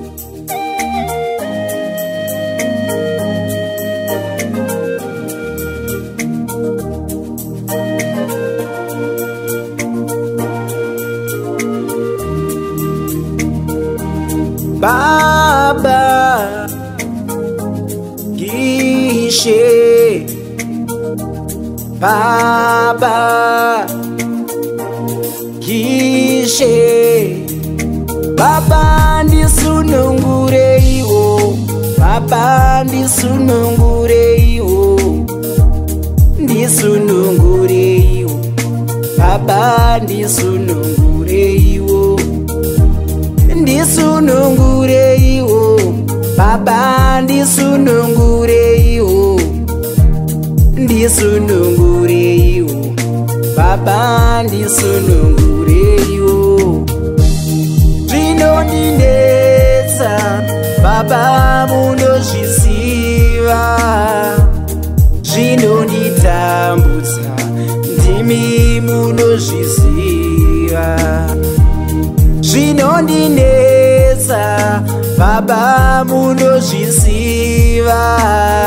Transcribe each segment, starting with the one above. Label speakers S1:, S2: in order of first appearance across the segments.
S1: Baba Gishe Baba Gishe Baba ndisunungure iwo Baba ndisunungure iwo Ndisunungure iwo Baba ndisunungure iwo Ndisunungure iwo Baba ndisunungure iwo Ndisunungure iwo Baba ndisunungure iwo Zvinondinetsa Baba munozviziva Zvinonditambudza ndimi munozviziva Zvinondinetsa Baba munozviziva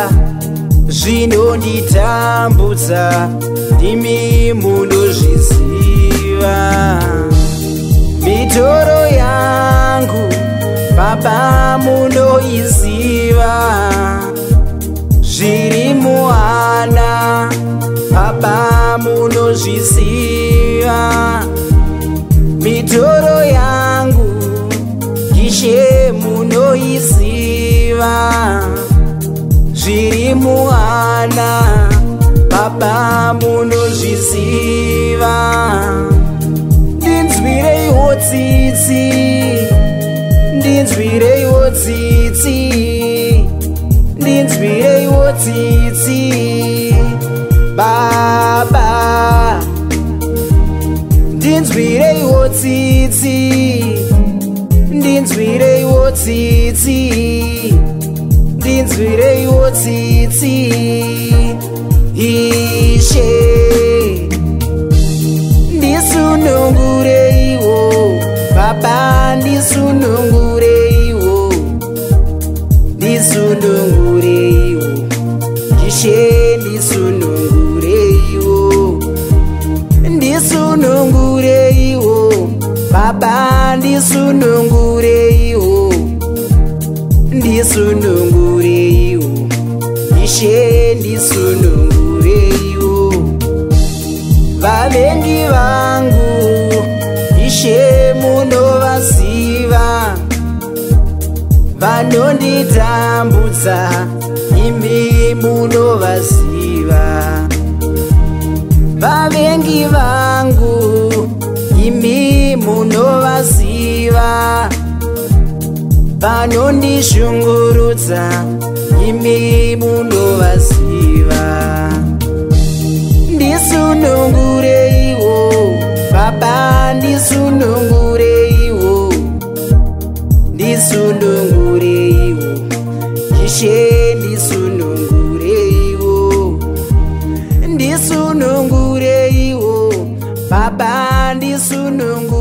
S1: Zvinonditambudza ndimi munozviziva Mitoro yangu Baba munoiziva Zviri muhana Baba munozviziva Mitoro yangu Gishe munoiziva Zviri muhana Baba munozviziva Ndinzwireiwo tsitsi Ndinzwireiwo tsitsi Ndinzwireiwo tsitsi Baba Ndinzwireiwo tsitsi Ndinzwireiwo tsitsi Ndinzwireiwo tsitsi Ishe Ndisunungure iwo Baba ndisunungure iwo Ndisunungure iwo Ishe ndisunungure iwo Ndisunungure iwo Baba ndisunungure iwo Ndisunungure iwo Ishe ndisunungure iwo Vavengi vangu Ishe munovaziva Vanonditambudza imi munovaziva Vavengi vangu imi munovaziva Vanondishungurudza imi munovaziva Ndisunungure iwo Baba ndisunungure iwo Ndisunungure iwo Ishe ndisunungure iwo Ndisunungure iwo Baba ndisunungure